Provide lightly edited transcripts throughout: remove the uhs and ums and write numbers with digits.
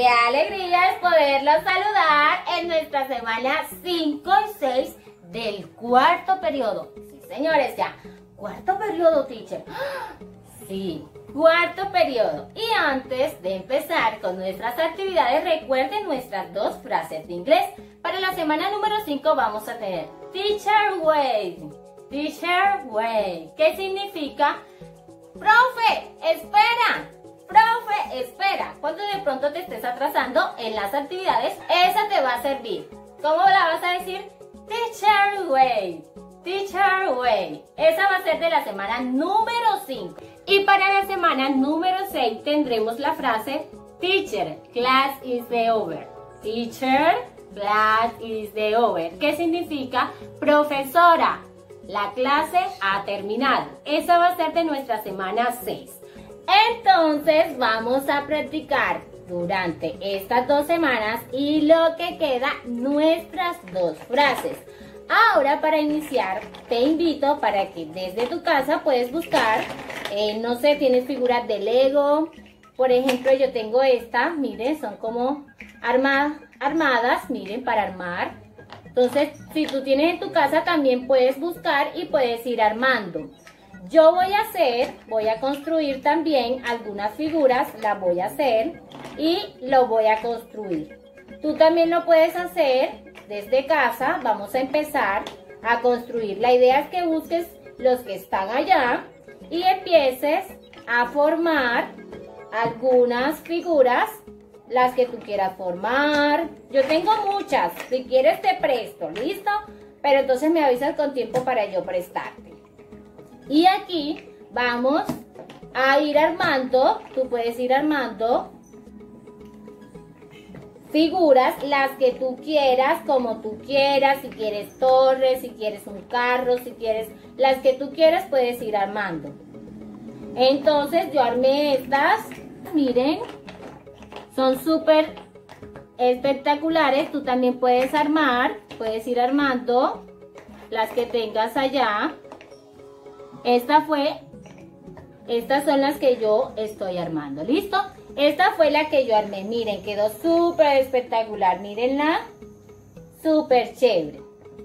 alegría es poderlos saludar en nuestra semana 5 y 6 del cuarto periodo. Sí, señores, ya. Cuarto periodo, teacher. Sí, cuarto periodo. Y antes de empezar con nuestras actividades, recuerden nuestras dos frases de inglés. Para la semana número 5 vamos a tener Teacher wait. Teacher wait. ¿Qué significa? Profe, espera. Profe, espera. Cuando de pronto te estés atrasando en las actividades, esa te va a servir. ¿Cómo la vas a decir? Teacher wait. Teacher wait. Esa va a ser de la semana número 5. Y para la semana número 6 tendremos la frase Teacher, class is over. Teacher, class is over. ¿Qué significa? Profesora, la clase ha terminado. Esa va a ser de nuestra semana 6. Entonces vamos a practicar durante estas 2 semanas y lo que queda nuestras 2 frases. Ahora, para iniciar, te invito para que desde tu casa puedes buscar, no sé, tienes figuras de Lego. Por ejemplo, yo tengo esta, miren, son como armadas, miren, para armar. Entonces, si tú tienes en tu casa, también puedes buscar y puedes ir armando. Yo voy a construir también algunas figuras, las voy a hacer y lo voy a construir. Tú también lo puedes hacer desde casa. Vamos a empezar a construir. La idea es que busques los que están allá y empieces a formar algunas figuras, las que tú quieras formar. Yo tengo muchas, si quieres te presto, ¿listo? Pero entonces me avisas con tiempo para yo prestarte. Y aquí vamos a ir armando, tú puedes ir armando figuras, las que tú quieras, como tú quieras, si quieres torres, si quieres un carro, si quieres, las que tú quieras puedes ir armando. Entonces yo armé estas, miren, son súper espectaculares. Tú también puedes armar, puedes ir armando las que tengas allá. Estas son las que yo estoy armando, ¿listo? Esta fue la que yo armé, miren, quedó súper espectacular, mírenla, súper chévere.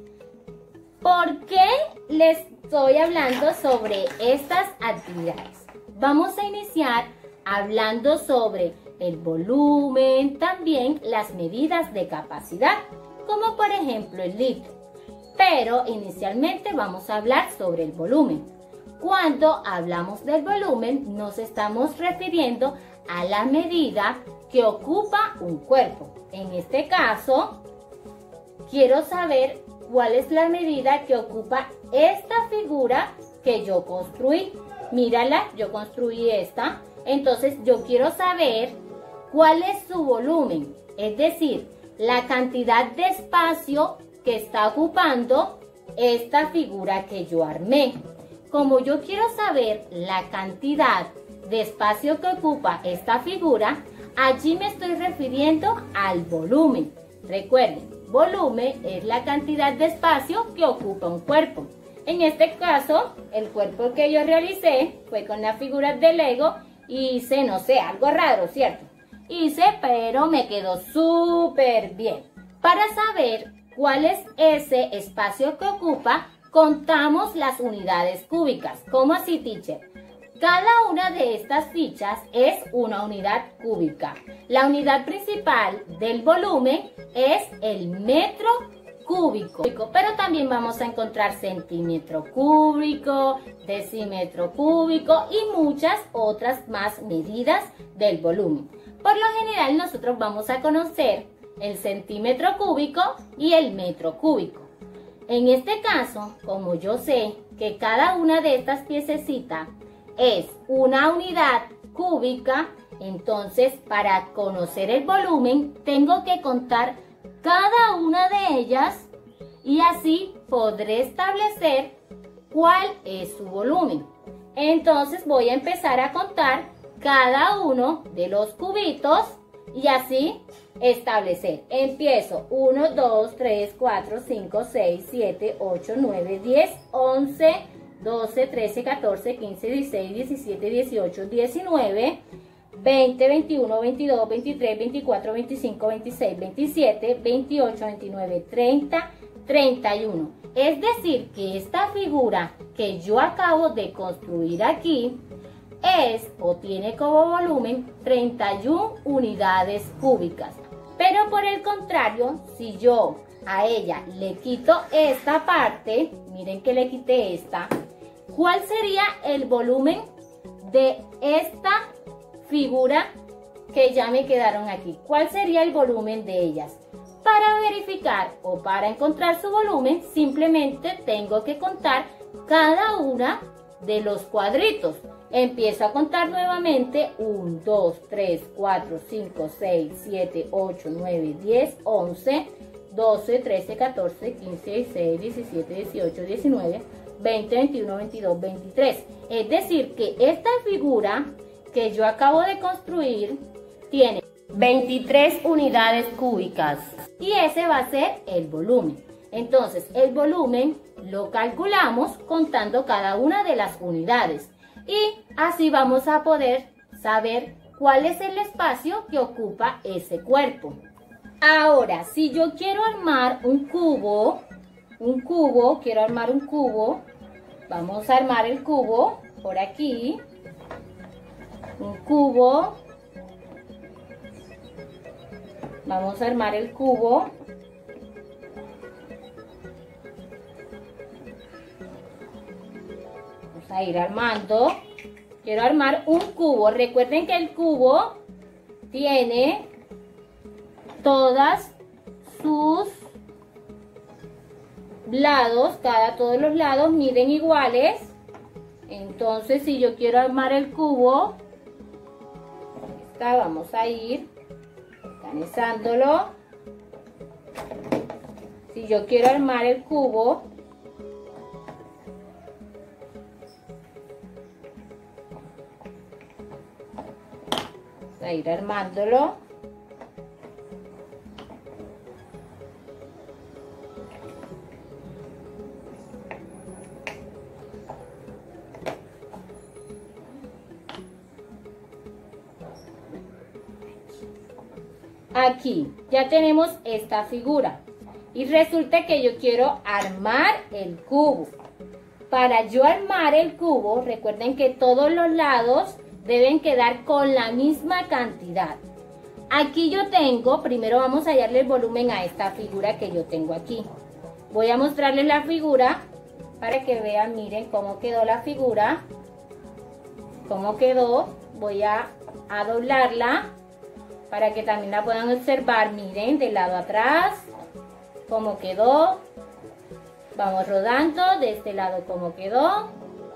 ¿Por qué les estoy hablando sobre estas actividades? Vamos a iniciar hablando sobre el volumen, también las medidas de capacidad, como por ejemplo el litro. Pero inicialmente vamos a hablar sobre el volumen. Cuando hablamos del volumen, nos estamos refiriendo a la medida que ocupa un cuerpo. En este caso, quiero saber cuál es la medida que ocupa esta figura que yo construí. Mírala, yo construí esta. Entonces, yo quiero saber cuál es su volumen, es decir, la cantidad de espacio que está ocupando esta figura que yo armé. Como yo quiero saber la cantidad de espacio que ocupa esta figura, allí me estoy refiriendo al volumen. Recuerden, volumen es la cantidad de espacio que ocupa un cuerpo. En este caso, el cuerpo que yo realicé fue con las figuras de Lego y hice, no sé, algo raro, ¿cierto? Hice, pero me quedó súper bien. Para saber cuál es ese espacio que ocupa, contamos las unidades cúbicas. ¿Cómo así, teacher? Cada una de estas fichas es una unidad cúbica. La unidad principal del volumen es el metro cúbico, pero también vamos a encontrar centímetro cúbico, decímetro cúbico y muchas otras más medidas del volumen. Por lo general nosotros vamos a conocer el centímetro cúbico y el metro cúbico. En este caso, como yo sé que cada una de estas piececitas es una unidad cúbica, entonces para conocer el volumen tengo que contar cada una de ellas y así podré establecer cuál es su volumen. Entonces voy a empezar a contar cada uno de los cubitos y así establecer. Empiezo 1, 2, 3, 4, 5, 6, 7, 8, 9, 10, 11, 12, 13, 14, 15, 16, 17, 18, 19, 20, 21, 22, 23, 24, 25, 26, 27, 28, 29, 30, 31. Es decir, que esta figura que yo acabo de construir aquí es o tiene como volumen 31 unidades cúbicas. Pero por el contrario, si yo a ella le quito esta parte, miren que le quité esta, ¿cuál sería el volumen de esta figura que ya me quedaron aquí? ¿Cuál sería el volumen de ellas? Para verificar o para encontrar su volumen, simplemente tengo que contar cada una de los cuadritos. Empiezo a contar nuevamente 1, 2, 3, 4, 5, 6, 7, 8, 9, 10, 11, 12, 13, 14, 15, 16, 17, 18, 19, 20, 21, 22, 23. Es decir, que esta figura que yo acabo de construir tiene 23 unidades cúbicas y ese va a ser el volumen. Entonces, el volumen lo calculamos contando cada una de las unidades y así vamos a poder saber cuál es el espacio que ocupa ese cuerpo. Ahora, si yo quiero armar un cubo, vamos a armar el cubo por aquí, un cubo, vamos a armar el cubo, vamos a ir armando, quiero armar un cubo, recuerden que el cubo tiene todas sus lados, todos los lados miden iguales. Entonces, si yo quiero armar el cubo, vamos a ir organizándolo. Si yo quiero armar el cubo, vamos a ir armándolo. Aquí ya tenemos esta figura y resulta que yo quiero armar el cubo. Para yo armar el cubo, recuerden que todos los lados deben quedar con la misma cantidad. Aquí yo tengo, primero vamos a hallarle el volumen a esta figura que yo tengo aquí. Voy a mostrarles la figura para que vean, miren cómo quedó la figura. Cómo quedó, voy a doblarla para que también la puedan observar, miren, del lado atrás, cómo quedó. Vamos rodando, de este lado cómo quedó.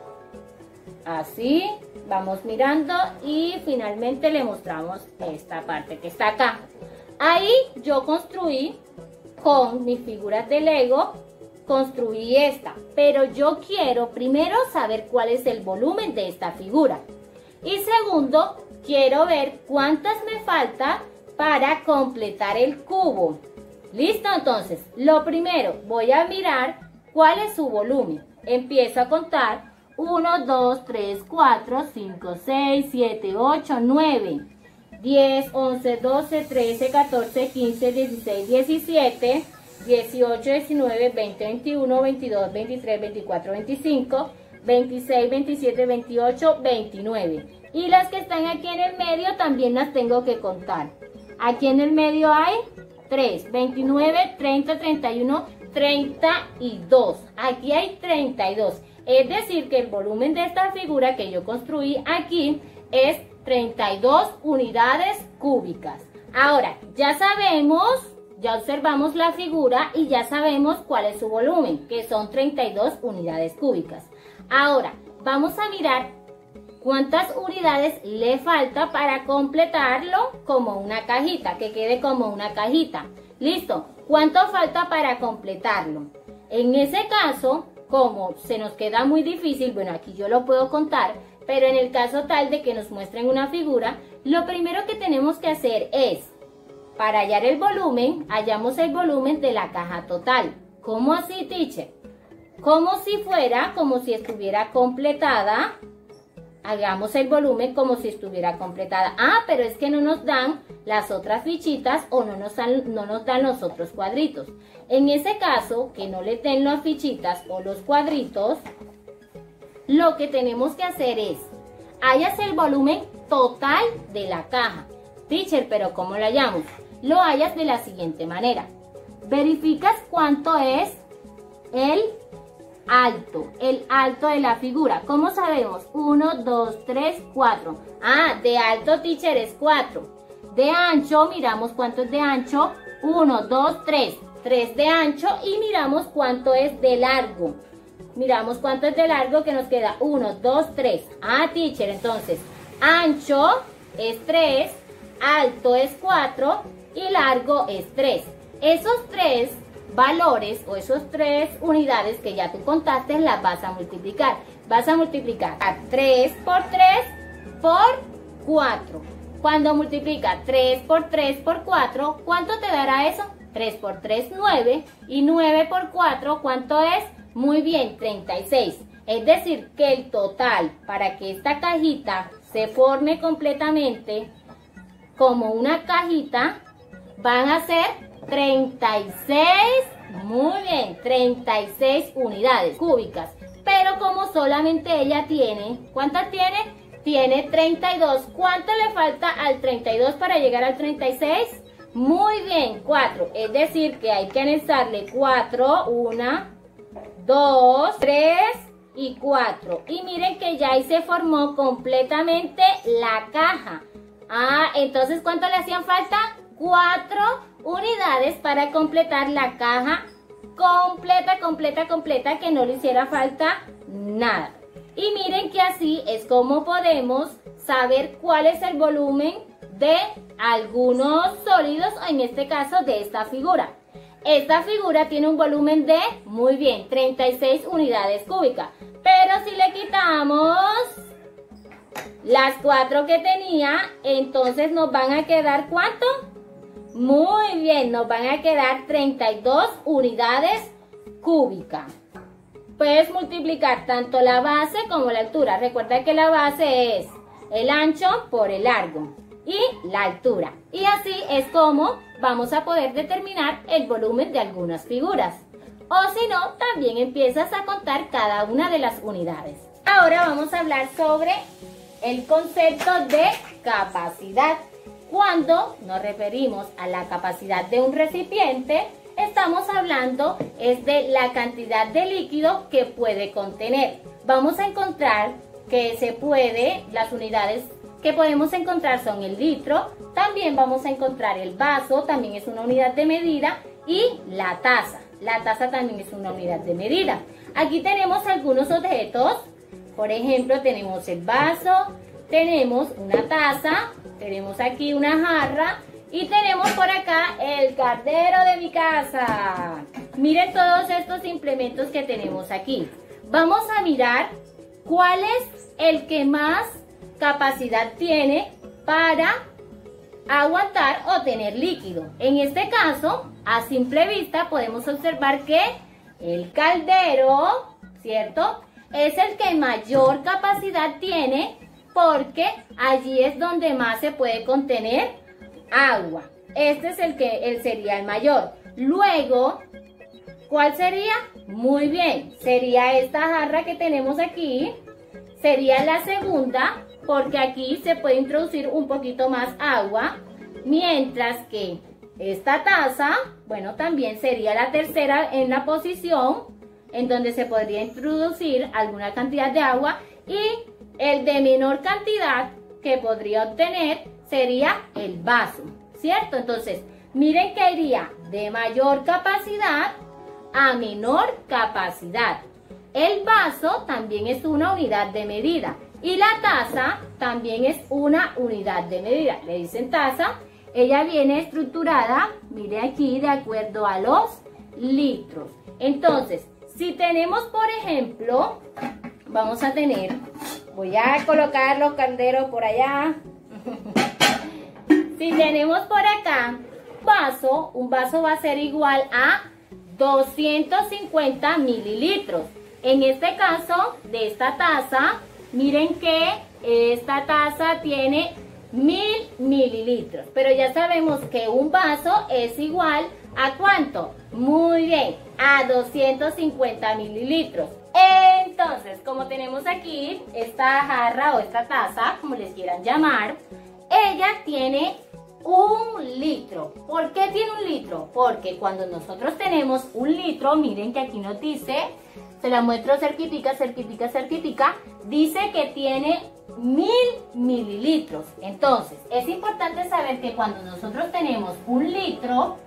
Así, vamos mirando y finalmente le mostramos esta parte que está acá. Ahí yo construí con mis figuras de Lego, construí esta, pero yo quiero primero saber cuál es el volumen de esta figura. Y segundo, quiero ver cuántas me falta para completar el cubo. ¿Listo? Entonces, lo primero, voy a mirar cuál es su volumen. Empiezo a contar 1, 2, 3, 4, 5, 6, 7, 8, 9, 10, 11, 12, 13, 14, 15, 16, 17, 18, 19, 20, 21, 22, 23, 24, 25, 26, 27, 28, 29. Y las que están aquí en el medio también las tengo que contar. Aquí en el medio hay 3, 29, 30, 31, 32. Aquí hay 32. Es decir, que el volumen de esta figura que yo construí aquí es 32 unidades cúbicas. Ahora, ya sabemos, ya observamos la figura y ya sabemos cuál es su volumen, que son 32 unidades cúbicas. Ahora, vamos a mirar cuántas unidades le falta para completarlo como una cajita, que quede como una cajita. ¿Listo? ¿Cuánto falta para completarlo? En ese caso, como se nos queda muy difícil, bueno, aquí yo lo puedo contar, pero en el caso tal de que nos muestren una figura, lo primero que tenemos que hacer es, para hallar el volumen, hallamos el volumen de la caja total. ¿Cómo así, teacher? Como si fuera, como si estuviera completada. hagamos el volumen como si estuviera completada. Ah, pero es que no nos dan las otras fichitas o no nos dan los otros cuadritos. En ese caso, que no le den las fichitas o los cuadritos, lo que tenemos que hacer es, hallas el volumen total de la caja. Teacher, pero ¿cómo lo hallamos? Lo hallas de la siguiente manera. Verificas cuánto es el alto de la figura. ¿Cómo sabemos? 1, 2, 3, 4. Ah, de alto, teacher, es 4. De ancho, miramos cuánto es de ancho. 1, 2, 3. 3 de ancho y miramos cuánto es de largo. Miramos cuánto es de largo, que nos queda 1, 2, 3. Ah, teacher, entonces, ancho es 3, alto es 4 y largo es 3. Esos 3 valores o esos 3 unidades que ya tú contaste las vas a multiplicar. Vas a multiplicar a 3 por 3 por 4. Cuando multiplica 3 por 3 por 4, ¿cuánto te dará eso? 3 por 3, 9. Y 9 por 4, ¿cuánto es? Muy bien, 36. Es decir, que el total para que esta cajita se forme completamente como una cajita van a ser 36, muy bien, 36 unidades cúbicas. Pero como solamente ella tiene, ¿cuántas tiene? Tiene 32. ¿Cuánto le falta al 32 para llegar al 36? Muy bien, 4. Es decir, que hay que anexarle 4, 1, 2, 3 y 4. Y miren que ya ahí se formó completamente la caja. Ah, entonces, ¿cuánto le hacían falta? 4 unidades para completar la caja completa, que no le hiciera falta nada. Y miren que así es como podemos saber cuál es el volumen de algunos sólidos, o en este caso de esta figura. Esta figura tiene un volumen de, muy bien, 36 unidades cúbicas. Pero si le quitamos las 4 que tenía, entonces nos van a quedar, ¿cuánto? Muy bien, nos van a quedar 32 unidades cúbicas. Puedes multiplicar tanto la base como la altura. Recuerda que la base es el ancho por el largo y la altura. Y así es como vamos a poder determinar el volumen de algunas figuras. O si no, también empiezas a contar cada una de las unidades. Ahora vamos a hablar sobre el concepto de capacidad. Cuando nos referimos a la capacidad de un recipiente, estamos hablando es de la cantidad de líquido que puede contener. Vamos a encontrar que las unidades que podemos encontrar son el litro, también vamos a encontrar el vaso, también es una unidad de medida, y la taza. La taza también es una unidad de medida. Aquí tenemos algunos objetos, por ejemplo, tenemos el vaso, tenemos una taza, tenemos aquí una jarra y tenemos por acá el caldero de mi casa. Miren todos estos implementos que tenemos aquí. Vamos a mirar cuál es el que más capacidad tiene para aguantar o tener líquido. En este caso, a simple vista podemos observar que el caldero, ¿cierto?, es el que mayor capacidad tiene, porque allí es donde más se puede contener agua. Este es él sería el mayor. Luego, ¿cuál sería? Muy bien, sería esta jarra que tenemos aquí. Sería la segunda, porque aquí se puede introducir un poquito más agua. Mientras que esta taza, bueno, también sería la tercera en la posición, en donde se podría introducir alguna cantidad de agua. Y el de menor cantidad que podría obtener sería el vaso, ¿cierto? Entonces, miren que iría de mayor capacidad a menor capacidad. El vaso también es una unidad de medida y la taza también es una unidad de medida. Le dicen taza, ella viene estructurada, mire aquí, de acuerdo a los litros. Entonces, si tenemos, por ejemplo, vamos a tener, voy a colocar los calderos por allá. Si tenemos por acá un vaso va a ser igual a 250 mililitros. En este caso, de esta taza, miren que esta taza tiene 1000 mililitros, pero ya sabemos que un vaso es igual ¿a cuánto? Muy bien, a 250 mililitros. Entonces, como tenemos aquí esta jarra o esta taza, como les quieran llamar, ella tiene 1 litro. ¿Por qué tiene 1 litro? Porque cuando nosotros tenemos 1 litro, miren que aquí nos dice, se la muestro cerquitica, dice que tiene 1000 mililitros. Entonces, es importante saber que cuando nosotros tenemos 1 litro,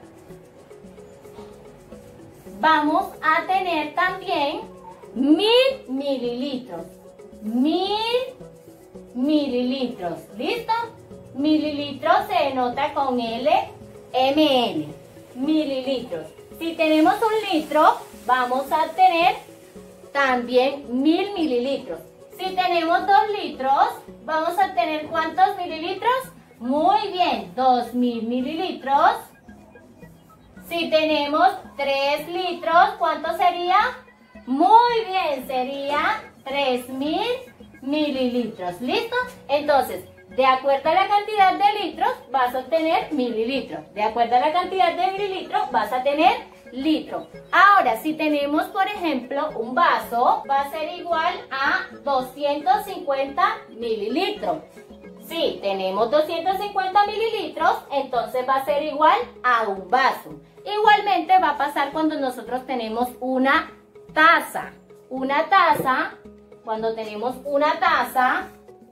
vamos a tener también 1000 mililitros. 1000 mililitros. ¿Listo? Mililitros se denota con ml. Mililitros. Si tenemos 1 litro, vamos a tener también 1000 mililitros. Si tenemos 2 litros, vamos a tener ¿cuántos mililitros? Muy bien, 2000 mililitros. Si tenemos 3 litros, ¿cuánto sería? Muy bien, sería 3000 mililitros. ¿Listo? Entonces, de acuerdo a la cantidad de litros, vas a obtener mililitros. De acuerdo a la cantidad de mililitros, vas a tener litro. Ahora, si tenemos, por ejemplo, un vaso, va a ser igual a 250 mililitros. Si tenemos 250 mililitros, entonces va a ser igual a un vaso. Igualmente va a pasar cuando nosotros tenemos una taza. Una taza, cuando tenemos una taza,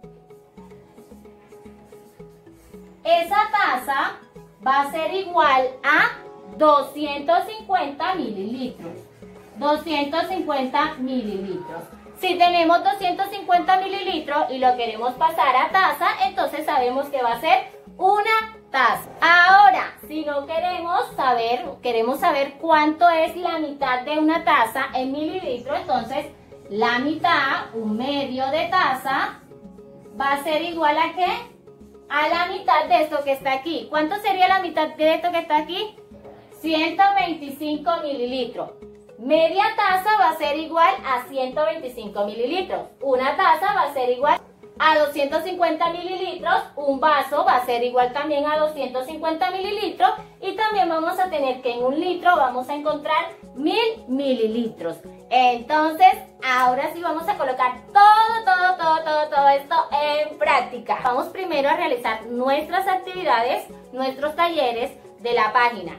esa taza va a ser igual a 250 mililitros. 250 mililitros. Si tenemos 250 mililitros y lo queremos pasar a taza, entonces sabemos que va a ser una taza. Ahora, si no queremos saber cuánto es la mitad de una taza en mililitros, entonces la mitad, 1/2 de taza, va a ser igual ¿a qué? A la mitad de esto que está aquí. ¿Cuánto sería la mitad de esto que está aquí? 125 mililitros. Media taza va a ser igual a 125 mililitros. Una taza va a ser igual a 250 mililitros. Un vaso va a ser igual también a 250 mililitros. Y también vamos a tener que en 1 litro vamos a encontrar 1000 mililitros. Entonces, ahora sí vamos a colocar todo esto en práctica. Vamos primero a realizar nuestras actividades, nuestros talleres de la página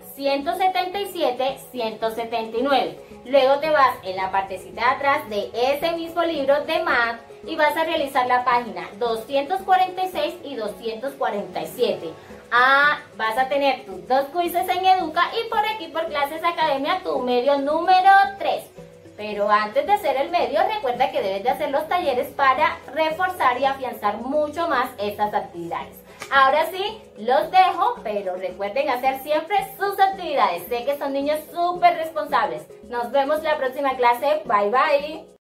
177-179. Luego te vas en la partecita de atrás de ese mismo libro de Math y vas a realizar la página 246 y 247. Vas a tener tus 2 quizzes en Educa y por aquí por Clases Academia tu medio número 3. Pero antes de hacer el medio, recuerda que debes de hacer los talleres para reforzar y afianzar mucho más estas actividades. Ahora sí, los dejo, pero recuerden hacer siempre sus actividades. Sé que son niños súper responsables. Nos vemos la próxima clase. Bye, bye.